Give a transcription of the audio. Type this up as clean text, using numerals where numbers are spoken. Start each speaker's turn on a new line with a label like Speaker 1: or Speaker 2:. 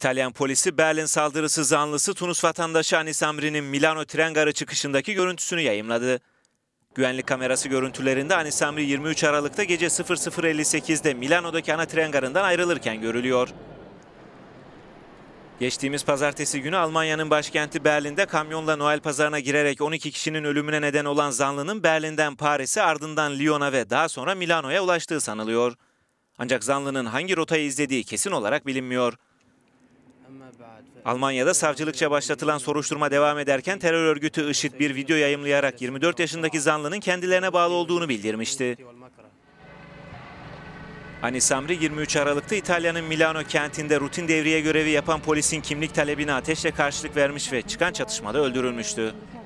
Speaker 1: İtalyan polisi Berlin saldırısı zanlısı Tunus vatandaşı Anis Amri'nin Milano tren garı çıkışındaki görüntüsünü yayımladı. Güvenlik kamerası görüntülerinde Anis Amri 23 Aralık'ta gece 00.58'de Milano'daki ana tren garından ayrılırken görülüyor. Geçtiğimiz pazartesi günü Almanya'nın başkenti Berlin'de kamyonla Noel pazarına girerek 12 kişinin ölümüne neden olan zanlının Berlin'den Paris'e, ardından Lyon'a ve daha sonra Milano'ya ulaştığı sanılıyor. Ancak zanlının hangi rotayı izlediği kesin olarak bilinmiyor. Almanya'da savcılıkça başlatılan soruşturma devam ederken terör örgütü IŞİD bir video yayımlayarak 24 yaşındaki zanlının kendilerine bağlı olduğunu bildirmişti. Anis Amri 23 Aralık'ta İtalya'nın Milano kentinde rutin devriye görevi yapan polisin kimlik talebine ateşle karşılık vermiş ve çıkan çatışmada öldürülmüştü.